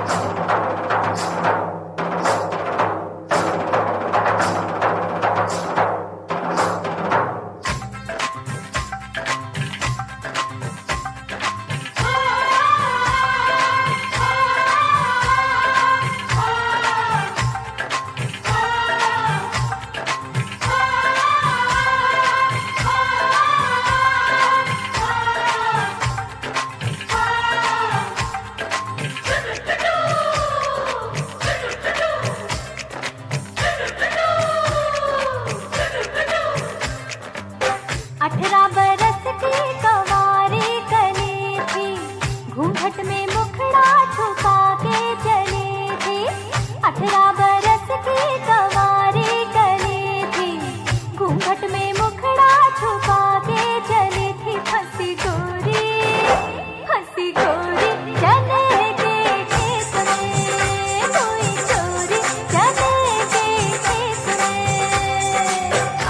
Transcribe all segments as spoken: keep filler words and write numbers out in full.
अठारह बरस की कवारी कली थी, घूंघट में मुखड़ा छुपा के चली थी। अठारह बरस की कवारी कली थी, घूंघट में मुखड़ा छुपा के चली थी। हंसी गोरी हंसी गोरी चने के खेत में, कोई चोरी चने के खेत में।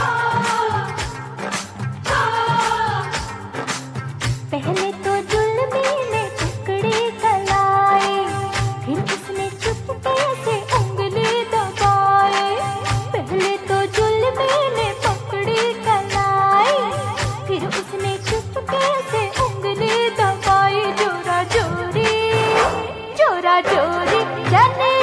पहले तो जुल्मी ने पकड़ी कलाई, फिर उसने चुपके से उंगली दबाई। पहले तो जुल्मी ने पकड़ी कलाई, फिर उसने चुपके से उंगली दबाई। जोरा जोरी जोरा जोरी चने